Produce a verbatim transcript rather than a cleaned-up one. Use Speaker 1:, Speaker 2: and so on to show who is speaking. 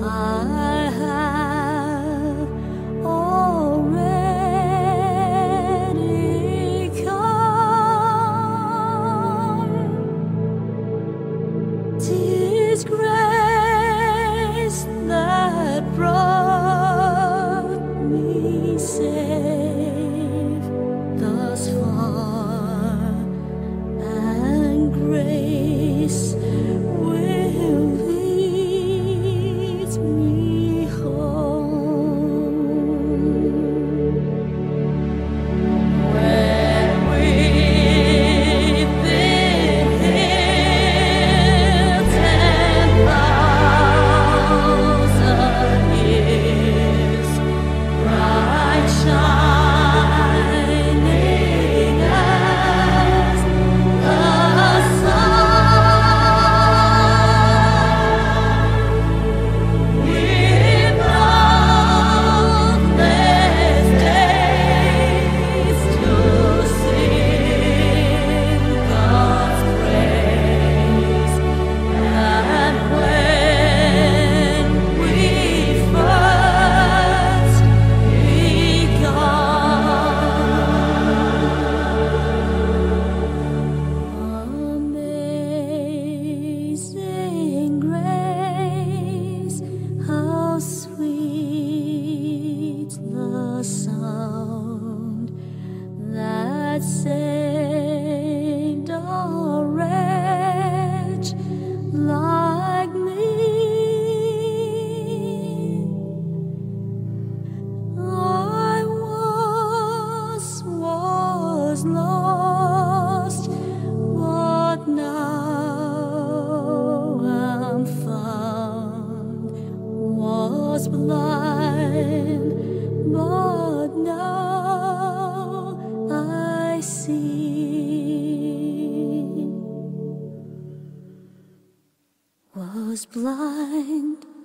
Speaker 1: I have already come. 'Tis grace that brought me safe thus far, and grace will lead me home. When we've been here ten thousand years, bright shining as the sun, with boundless days to sing God's praise. And when we first Amazing grace, how sweet the sound that saved a wretch like me. I once was lost, but now am found. Was blind, but now I see. Was blind,